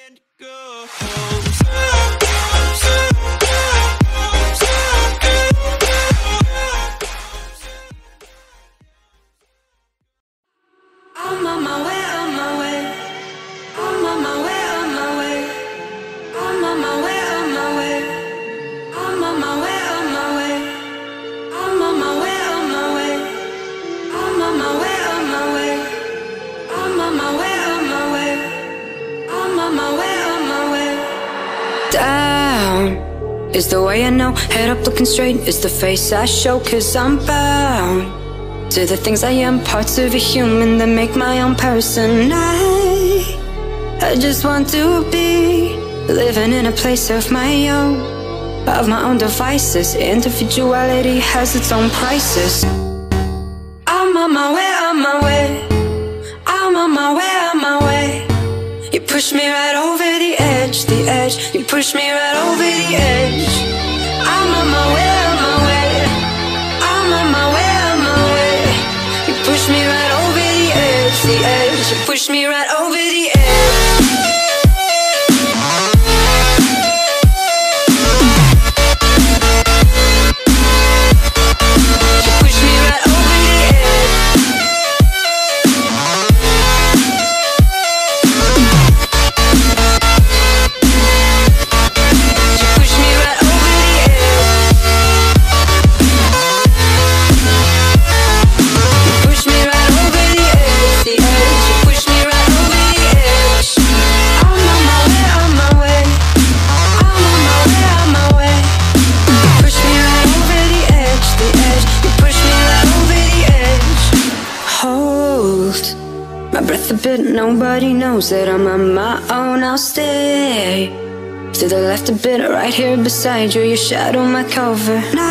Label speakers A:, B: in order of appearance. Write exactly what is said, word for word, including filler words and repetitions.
A: I'm on my way, on my way. I'm on my way, on my way. I'm on my way, on my way. I'm on my way, on my way. I'm on my way, on my way. I'm on my way, on my way. I'm on my way, on my way. I'm on my way, on my way. Down is the way I know. Head up looking straight is the face I show. Cause I'm bound to the things I am, parts of a human that make my own person. I, I just want to be living in a place of my own, of my own devices. Individuality has its own prices. I'm on my way, on my way. I'm on my way, on my way. You push me right over the edge, the edge. You push me right over the edge. I'm on my way, on my way. I'm on my way, on my way. You push me right over the edge, the edge. You push me right over the edge. Nobody knows that I'm on my own. I'll stay to the left a bit, right here beside you. You shadow my cover.